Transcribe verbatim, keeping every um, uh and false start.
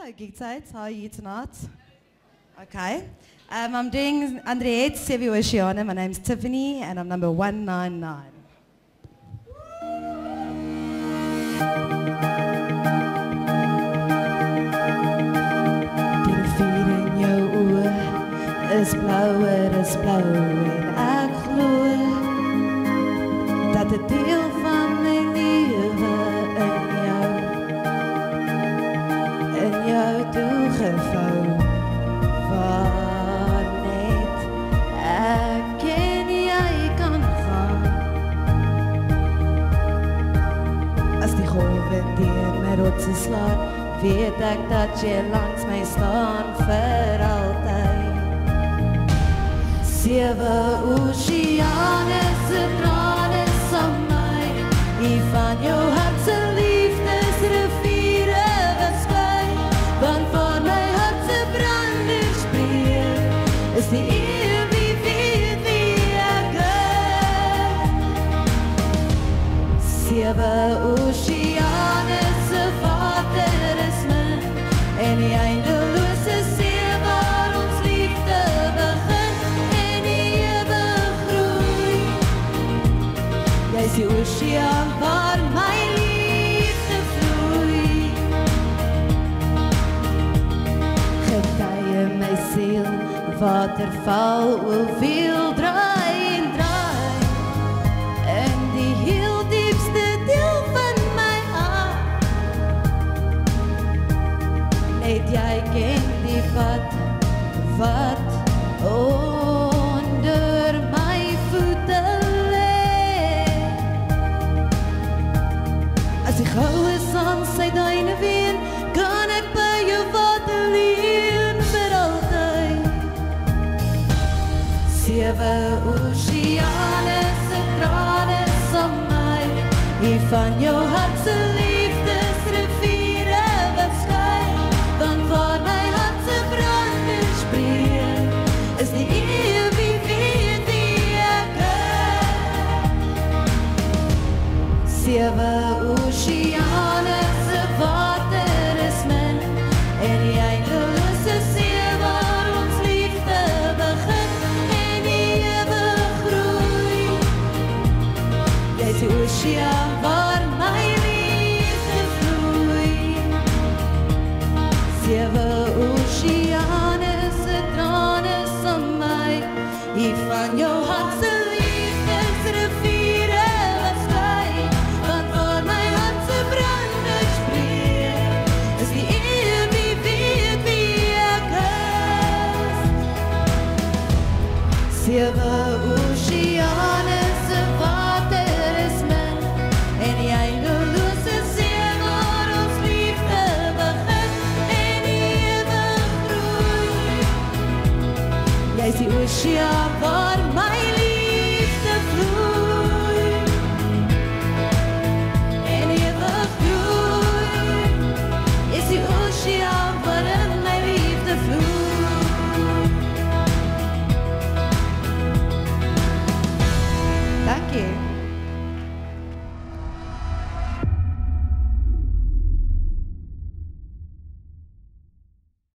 Hello, Geeksites. How are you tonight? Okay. Um, I'm doing Andriette Sevi Oceana. My name's Tiffany, and I'm number one nine nine. Die vuur in jou oë is blauwer, is blauwer. Ek glo dat 'n deel van my lewe in jou in jou toegevou waar net ek en jy kan gaan. As die golwe teen my rotse slaan, weet ek dat jy langs my staan vir altyd. Sewe oseane se trane sal my hier van jou hart se liefdesriviere verskyn, want van my hart se branders breek is die eeu wie weet wie ek is. Sewe oseane se water is min en die eindelose see waar ons liefde begin en die ewig groei. Jy is die oseaan waar my liefde vloei. Getuie my siel, waterval, hoeveel draai en draai in die heel diepste deel van my hart. Net jy ken die pad wat onder my voete lê. As die goue son sy duine ween, kan ek by jou water leen vir altyd. Sewe oseane se trane sal my hier van jou hart se liefdesriviere verskyn, want waar my hart se branders breek is die eeu wie weet wie ek is. Sewe oseane se water is min en die eindelose see waar ons liefde begin en die ewig groei. Jy is die oseaan waar my liefde vloei. Sewe oseane se trane sal my hier van jou hart se liefdesriviere verskyn, want waar my hart se branders breek is die eeu wie weet wie ek is. Sewe oseane